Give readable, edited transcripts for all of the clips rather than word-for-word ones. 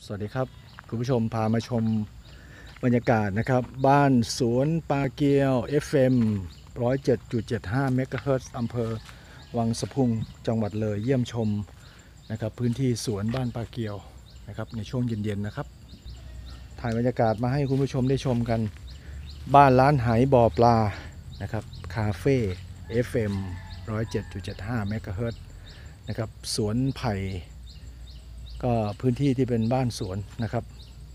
สวัสดีครับคุณผู้ชมพามาชมบรรยากาศนะครับบ้านสวนปาเกียว FM 107.75 เมกะเฮิรตซ์อำเภอวังสะพุงจังหวัดเลยเยี่ยมชมนะครับพื้นที่สวนบ้านปาเกียวนะครับในช่วงเย็นๆนะครับถ่ายบรรยากาศมาให้คุณผู้ชมได้ชมกันบ้านร้านไหบ่อปลานะครับคาเฟ่ FM 107.75 เมกะเฮิรตซ์นะครับสวนไผ่ก็พื้นที่ที่เป็นบ้านสวนนะครับ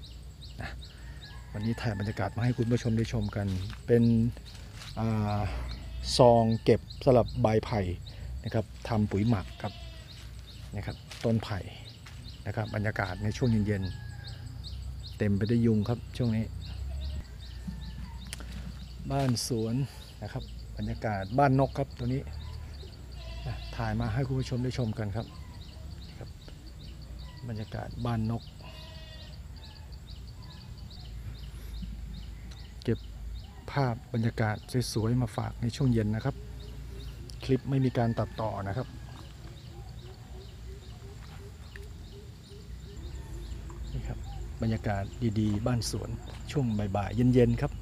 วันนี้ถ่ายบรรยากาศมาให้คุณผู้ชมได้ชมกันเป็นซองเก็บสลับใบไผ่นะครับทำปุ๋ยหมักกับนะครับต้นไผ่นะครับบรรยากาศในช่วงเย็นๆเต็มไปด้วยยุงครับช่วงนี้บ้านสวนนะครับบรรยากาศบ้านนกครับตัวนี้ถ่ายมาให้คุณผู้ชมได้ชมกันครับบรรยากาศบ้านนกเก็บภาพบรรยากาศสวยๆมาฝากในช่วงเย็นนะครับคลิปไม่มีการตัดต่อนะครับนี่ครับบรรยากาศดีๆบ้านสวนช่วงบ่ายๆเย็นๆครับ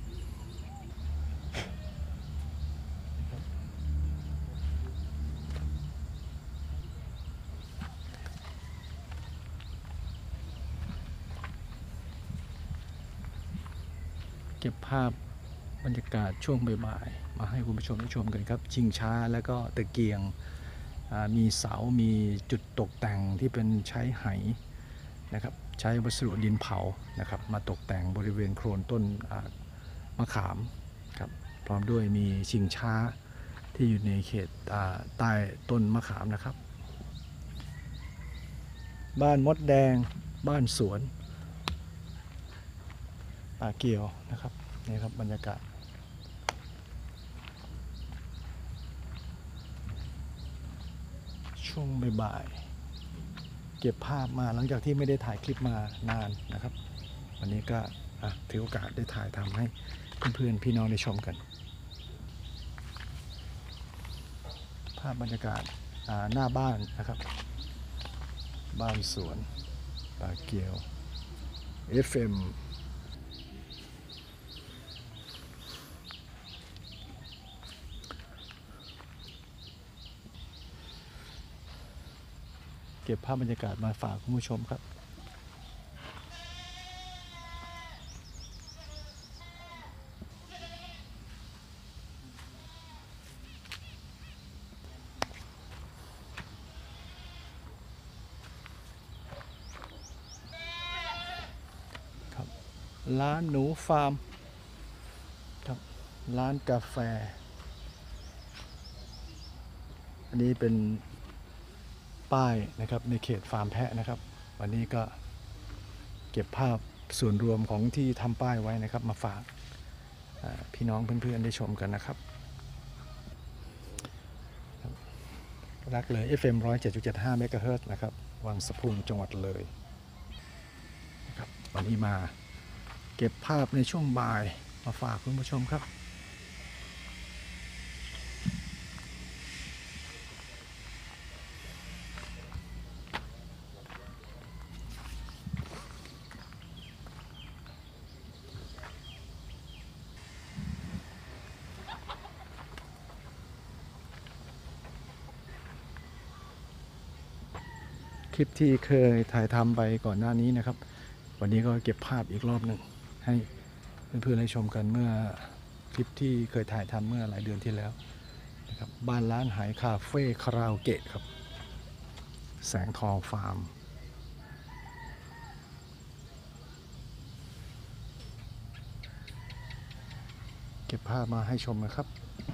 เก็บภาพบรรยากาศช่วงบ่ายๆมาให้คุณผู้ชมได้ชมกันครับชิงช้าแล้วก็ตะเกียงมีเสามีจุดตกแต่งที่เป็นใช้ไหนะครับใช้วัสดุดินเผานะครับมาตกแต่งบริเวณโคลนต้นมะขามครับพร้อมด้วยมีชิงช้าที่อยู่ในเขตใต้ต้นมะขามนะครับบ้านมดแดงบ้านสวนปาเกียวนะครับนี่ครับบรรยากาศช่วงบ่ายๆเก็บภาพมาหลังจากที่ไม่ได้ถ่ายคลิปมานานนะครับวันนี้ก็ถือโอกาสได้ถ่ายทำให้เพื่อนๆพี่น้องได้ชมกันภาพบรรยากาศหน้าบ้านนะครับบ้านสวนปาเกียว FMเก็บภาพบรรยากาศมาฝากคุณผู้ชมครับครับร้านหนูฟาร์มครับร้านกาแฟอันนี้เป็นป้ายนะครับในเขตฟาร์มแพะนะครับวันนี้ก็เก็บภาพส่วนรวมของที่ทำป้ายไว้นะครับมาฝากพี่น้องเพื่อนๆได้ชมกันนะครับรักเลย FM 107.75 เมกะเฮิรตซ์นะครับวังสะพุงจังหวัดเลยนะครับวันนี้มาเก็บภาพในช่วงบ่ายมาฝากคุณผู้ชมครับคลิปที่เคยถ่ายทำไปก่อนหน้านี้นะครับวันนี้ก็เก็บภาพอีกรอบหนึ่งให้เพื่อนๆได้ชมกันเมื่อคลิปที่เคยถ่ายทำเมื่อหลายเดือนที่แล้วนะครับบ้านร้านไหคาเฟ่คาราโอเกะครับแสงทองฟาร์มเก็บภาพมาให้ชมนะครับ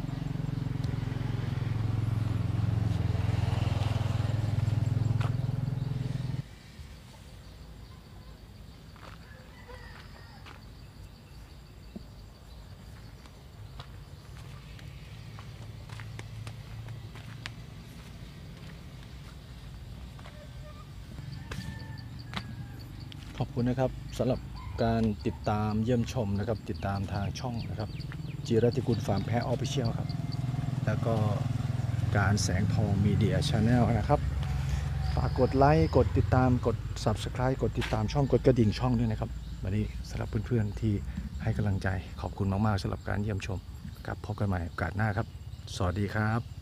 ขอบคุณนะครับสำหรับการติดตามเยี่ยมชมนะครับติดตามทางช่องนะครับจิรติกุลฟาร์มแพะออฟฟิเชียลครับแล้วก็การแสงทองมีเดียชาแนลนะครับฝากกดไลค์กดติดตามกด Subscribe กดติดตามช่องกดกระดิ่งช่องด้วยนะครับวันนี้สำหรับเพื่อนๆที่ให้กำลังใจขอบคุณมากๆสำหรับการเยี่ยมชมครับพบกันใหม่โอกาสหน้าครับสวัสดีครับ